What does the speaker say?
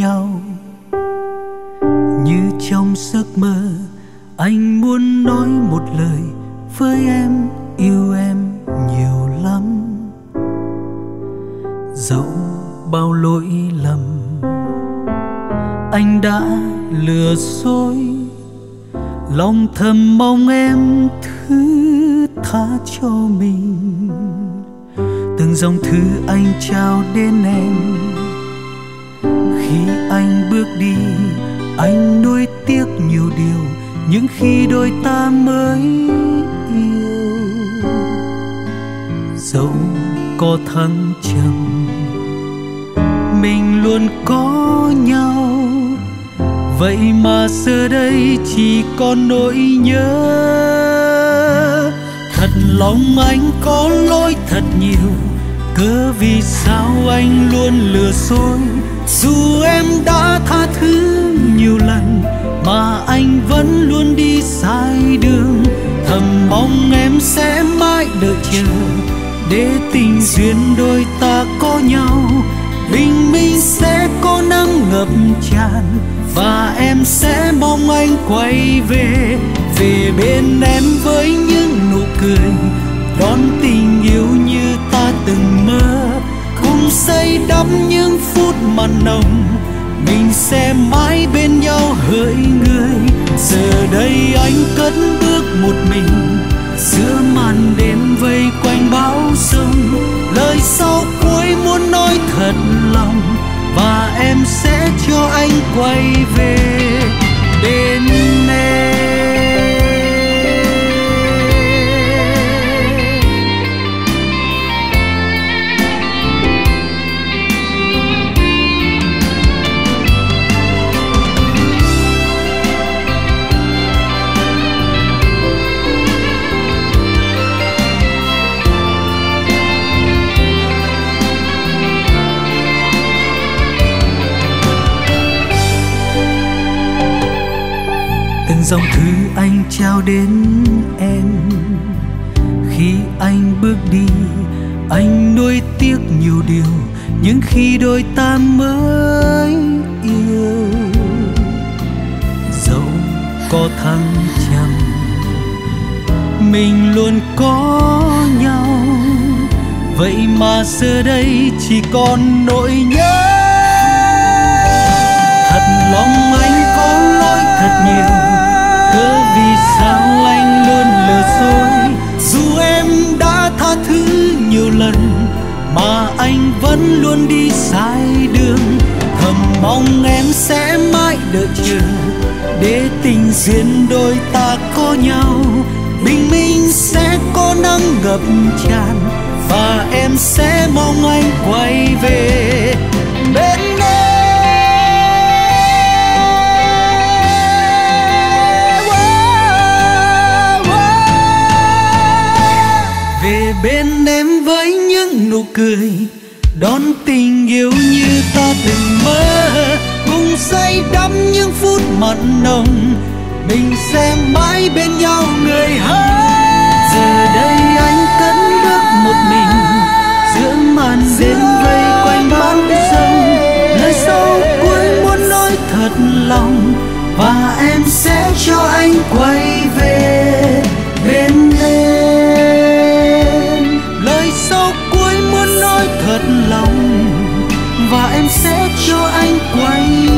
nhau. Như trong giấc mơ anh muốn nói một lời với em, yêu em nhiều lắm. Dẫu bao lỗi lầm anh đã lừa dối, lòng thầm mong em thứ tha cho mình. Từng dòng thư anh trao đến em, khi anh bước đi anh nuối tiếc nhiều điều, những khi đôi ta mới yêu. Dẫu có thăng trầm mình luôn có nhau, vậy mà giờ đây chỉ còn nỗi nhớ. Thật lòng anh có lỗi thật nhiều, cớ vì sao anh luôn lừa dối. Dù em đã tha thứ nhiều lần mà anh vẫn luôn đi sai đường. Thầm mong em sẽ mãi đợi chờ để tình duyên đôi ta có nhau. Bình minh sẽ có nắng ngập tràn và em sẽ mong anh quay về. Về bên em với những nụ cười, đón tình yêu như ta từng mơ. Cùng xây đắp những phút mặn nồng, mình sẽ mãi bên nhau hỡi người. Giờ đây anh cất bước một mình giữa màn đêm vây quanh bão giông. Lời sau cuối muốn nói thật lòng và em sẽ cho anh quay về bên em. Dòng thư anh trao đến em, khi anh bước đi anh nuối tiếc nhiều điều, những khi đôi ta mới yêu. Dẫu có thăng trầm mình luôn có nhau, vậy mà giờ đây chỉ còn nỗi nhớ. Thật lòng anh có lỗi thật nhiều, cớ vì sao anh luôn lừa dối. Dù em đã tha thứ nhiều lần mà anh vẫn luôn đi sai đường. Thầm mong em sẽ mãi đợi chờ để tình duyên đôi ta có nhau. Bình minh sẽ có nắng ngập tràn và em sẽ mong anh quay về bên em. Bên em với những nụ cười, đón tình yêu như ta từng mơ. Cùng say đắm những phút mặn nồng, mình sẽ mãi bên nhau người hỡi. Giờ đây anh cất bước một mình giữa màn đêm vây quanh bão giông. Lời sau cuối muốn nói thật lòng và em sẽ cho anh quay về bên em. Thật lòng và em sẽ cho anh quay